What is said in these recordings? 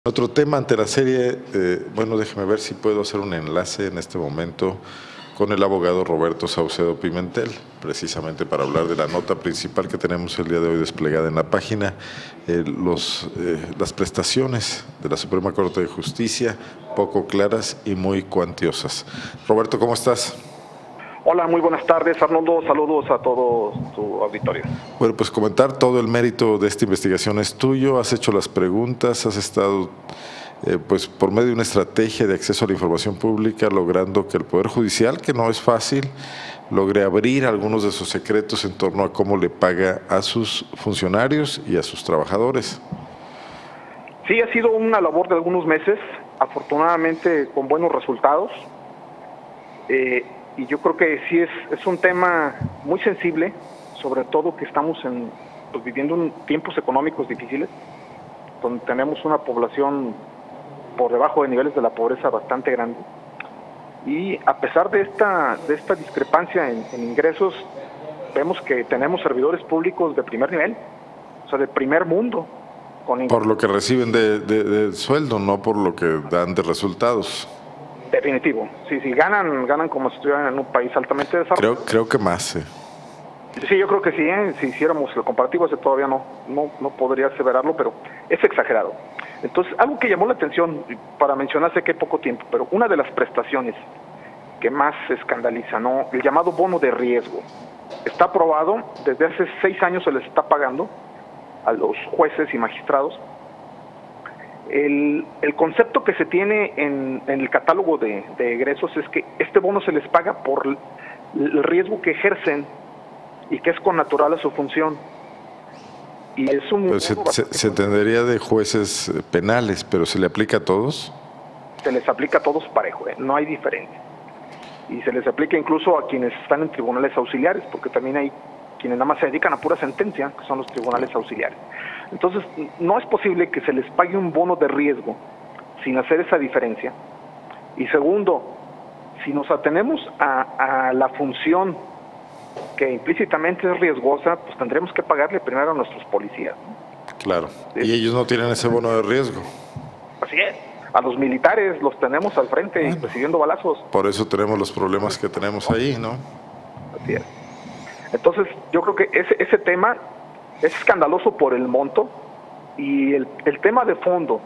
Otro tema ante la serie, bueno, déjeme ver si puedo hacer un enlace en este momento con el abogado Roberto Saucedo Pimentel, precisamente para hablar de la nota principal que tenemos el día de hoy desplegada en la página, las prestaciones de la Suprema Corte de Justicia, poco claras y muy cuantiosas. Roberto, ¿cómo estás? Hola, muy buenas tardes, Arnoldo. Saludos a todo tu auditorio. Bueno, pues comentar, todo el mérito de esta investigación es tuyo, has hecho las preguntas, has estado pues por medio de una estrategia de acceso a la información pública, logrando que el Poder Judicial, que no es fácil, logre abrir algunos de sus secretos en torno a cómo le paga a sus funcionarios y a sus trabajadores. Sí, ha sido una labor de algunos meses, afortunadamente con buenos resultados. Y yo creo que sí es un tema muy sensible, sobre todo que estamos viviendo tiempos económicos difíciles, donde tenemos una población por debajo de niveles de la pobreza bastante grande. Y a pesar de esta discrepancia en ingresos, vemos que tenemos servidores públicos de primer nivel, o sea, de primer mundo. Por lo que reciben de sueldo, no por lo que dan de resultados. Definitivo. Sí, ganan como si estuvieran en un país altamente desarrollado. Creo que más, sí. Sí, yo creo que sí, si hiciéramos el comparativo, ese todavía no podría aseverarlo, pero es exagerado. Entonces, algo que llamó la atención, para mencionar, sé que hay poco tiempo, pero una de las prestaciones que más escandaliza, ¿no? El llamado bono de riesgo. Está aprobado, desde hace 6 años se les está pagando a los jueces y magistrados. El concepto que se tiene en el catálogo de egresos es que este bono se les paga por el riesgo que ejercen y que es connatural a su función. Y es se entendería de jueces penales, pero ¿se le aplica a todos? Se les aplica a todos parejo, no hay diferencia. Y se les aplica incluso a quienes están en tribunales auxiliares, porque también hay quienes nada más se dedican a pura sentencia, que son los tribunales auxiliares. Entonces, no es posible que se les pague un bono de riesgo sin hacer esa diferencia. Y segundo, si nos atenemos a la función que implícitamente es riesgosa, pues tendremos que pagarle primero a nuestros policías, ¿no? Claro, y ellos no tienen ese bono de riesgo. Así es. A los militares los tenemos al frente y recibiendo balazos. Por eso tenemos los problemas que tenemos ahí, ¿no? Así es. Entonces, yo creo que ese tema es escandaloso por el monto, y el tema de fondo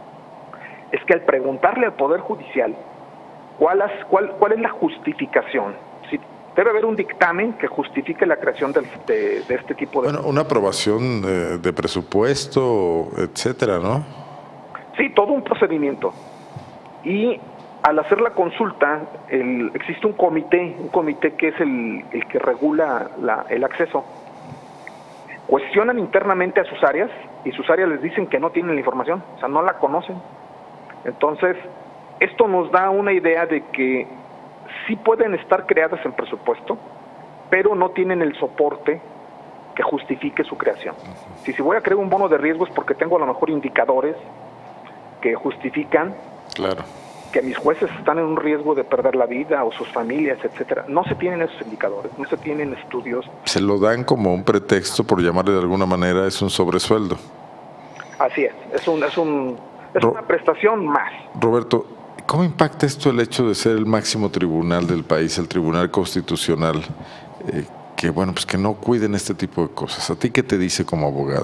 es que al preguntarle al Poder Judicial cuál es la justificación, si debe haber un dictamen que justifique la creación de este tipo de... Bueno, una aprobación de presupuesto, etcétera, ¿no? Sí, todo un procedimiento. Y al hacer la consulta, existe un comité que es el que regula el acceso. Cuestionan internamente a sus áreas y sus áreas les dicen que no tienen la información, o sea, no la conocen. Entonces, esto nos da una idea de que sí pueden estar creadas en presupuesto, pero no tienen el soporte que justifique su creación. Si voy a crear un bono de riesgo es porque tengo a lo mejor indicadores que justifican, claro, que mis jueces están en un riesgo de perder la vida o sus familias, etcétera. No se tienen esos indicadores, no se tienen estudios. Se lo dan como un pretexto, por llamarle de alguna manera, es un sobresueldo. Así es una prestación más. Roberto, ¿cómo impacta esto el hecho de ser el máximo tribunal del país, el Tribunal Constitucional, que bueno, pues que no cuiden este tipo de cosas? ¿A ti qué te dice como abogado?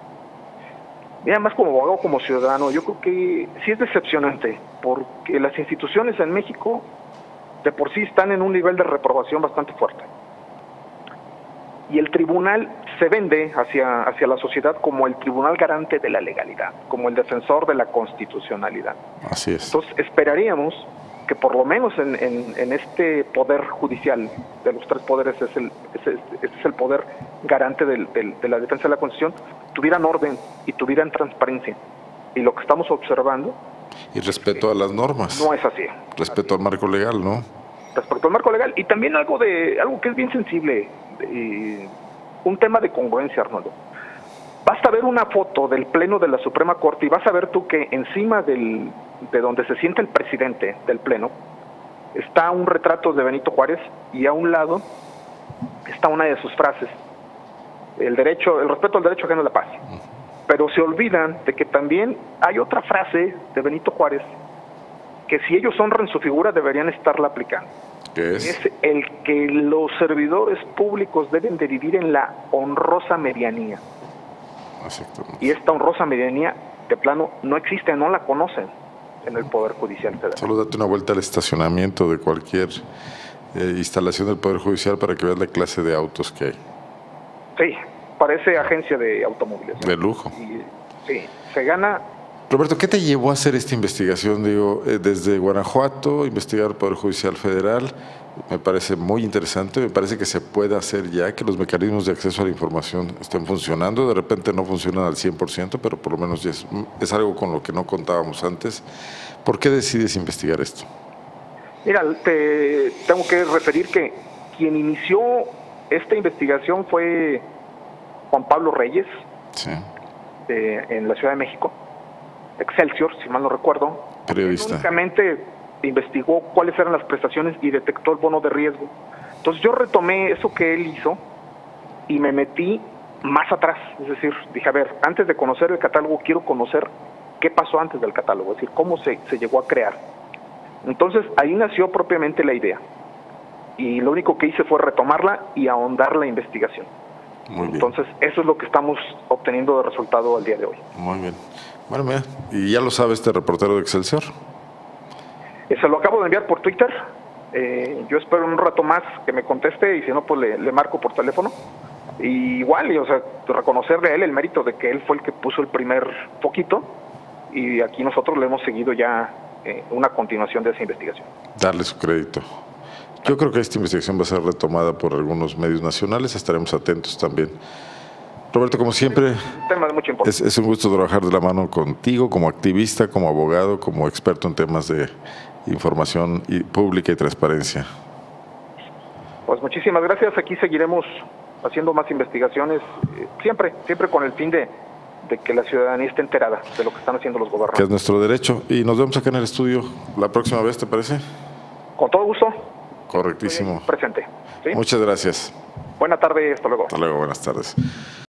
Mira, más como abogado, como ciudadano, yo creo que sí es decepcionante, porque las instituciones en México de por sí están en un nivel de reprobación bastante fuerte. Y el tribunal se vende hacia la sociedad como el tribunal garante de la legalidad, como el defensor de la constitucionalidad. Así es. Entonces, esperaríamos que por lo menos en este poder judicial, de los tres poderes, es el poder garante de la defensa de la Constitución, tuvieran orden y tuvieran transparencia. Y lo que estamos observando... Y respeto a las normas. No es así. Respeto al marco legal, ¿no? Respecto al marco legal. Y también algo que es bien sensible, un tema de congruencia, Arnoldo. Basta ver una foto del Pleno de la Suprema Corte y vas a ver tú que encima de donde se sienta el presidente del Pleno está un retrato de Benito Juárez y a un lado está una de sus frases: el respeto al derecho ajeno a la paz. pero se olvidan de que también hay otra frase de Benito Juárez, que si ellos honran su figura deberían estarla aplicando. ¿Qué es? Es el que los servidores públicos deben de vivir en la honrosa medianía. Exactamente. Y esta honrosa medianía, de plano, no existe, no la conocen en el Poder Judicial Federal. Solo date una vuelta al estacionamiento de cualquier instalación del Poder Judicial para que veas la clase de autos que hay. Sí, parece agencia de automóviles, ¿no? De lujo. Y, sí, se gana. Roberto, ¿qué te llevó a hacer esta investigación? Digo, desde Guanajuato, investigar el Poder Judicial Federal, me parece muy interesante, me parece que se puede hacer ya, que los mecanismos de acceso a la información estén funcionando, de repente no funcionan al 100%, pero por lo menos ya es algo con lo que no contábamos antes. ¿Por qué decides investigar esto? Mira, te tengo que referir que quien inició esta investigación fue Juan Pablo Reyes, Sí. en la Ciudad de México, Excelsior, si mal no recuerdo. Periodista. Él únicamente investigó cuáles eran las prestaciones y detectó el bono de riesgo. Entonces yo retomé eso que él hizo y me metí más atrás. Es decir, dije, a ver, antes de conocer el catálogo, quiero conocer qué pasó antes del catálogo, es decir, cómo se llegó a crear. Entonces ahí nació propiamente la idea. Y lo único que hice fue retomarla y ahondar la investigación. Muy bien. Entonces eso es lo que estamos obteniendo de resultado al día de hoy. Muy bien. Bueno, mira, y ya lo sabe este reportero de Excelsior. Se lo acabo de enviar por Twitter. Yo espero un rato más que me conteste y si no, pues le marco por teléfono. Y igual, o sea, reconocerle a él el mérito de que él fue el que puso el primer foquito y aquí nosotros le hemos seguido ya una continuación de esa investigación. Darle su crédito. Yo creo que esta investigación va a ser retomada por algunos medios nacionales, estaremos atentos también. Roberto, como siempre, Un tema de mucha importancia. es un gusto trabajar de la mano contigo como activista, como abogado, como experto en temas de información pública y transparencia. Pues muchísimas gracias. Aquí seguiremos haciendo más investigaciones, siempre con el fin de que la ciudadanía esté enterada de lo que están haciendo los Que es gobernantes. nuestro derecho. Y nos vemos acá en el estudio la próxima vez, ¿te parece? Con todo gusto. Correctísimo. Estoy presente. ¿Sí? Muchas gracias. Buena tarde, hasta luego. Hasta luego, buenas tardes.